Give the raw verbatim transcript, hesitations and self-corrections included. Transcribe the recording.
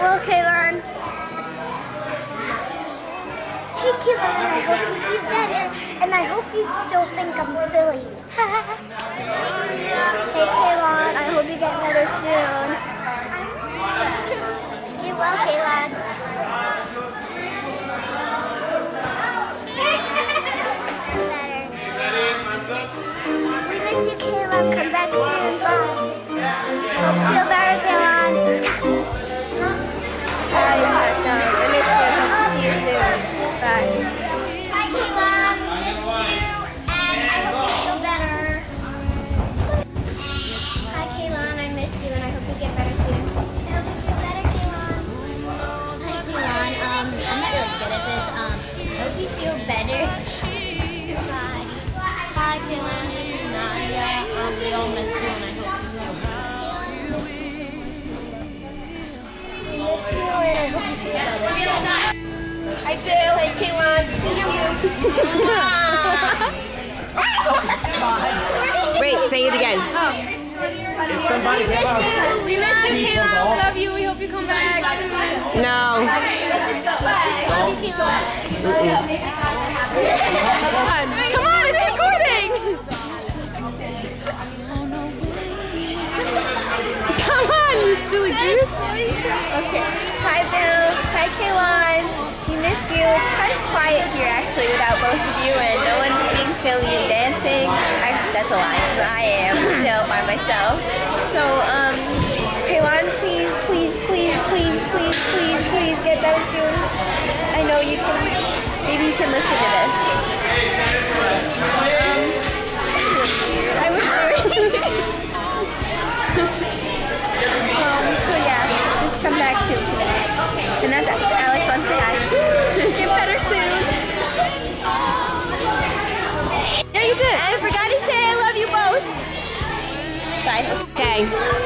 Well, Kaylon. Hey, Kaylon, I hope you see that, and, and I hope you still think I'm silly. Hey, Kaylon, I hope you get better soon. Get well, Kaylon. We miss you, Kaylon. Come back soon. Bye. Hope you feel better, Kaylon. Bye, Martha. I miss you. Hope to see you soon. Bye. Hi, Kaylon. We miss you, and I hope you feel better. Hi, Kaylon. I miss you, and I hope you get better soon. I hope you feel better, Kaylon. Hi, Kaylon. Um, I'm not really good at this. Um, I hope you feel better. Bye. Hi, Kaylon. This is Nadia. Um, we all miss you, and I hope you feel better. We miss you, and I hope you feel better. Hi, Phil. Hey, Kaylon. Miss you. Wait, say it again. We miss you. We miss you, Kaylon. We love you. We hope you come back. No. Love you, Kaylon. Come on, it's recording. Come on, you silly goose. Okay. Hi, Bill. Hi, Kaylon. We miss you. It's kind of quiet here, actually, without both of you, and no one being silly and dancing. Actually, that's a lie, because I am still by myself. So, um, Kaylon, please, please, please, please, please, please, please get better soon. I know you can. Maybe you can listen to this. Um, I wish there were. um, so yeah, just come back soon. And that's Alex wants to say hi. Get better soon. Yeah, you did. And I forgot to say I love you both. Bye. Okay.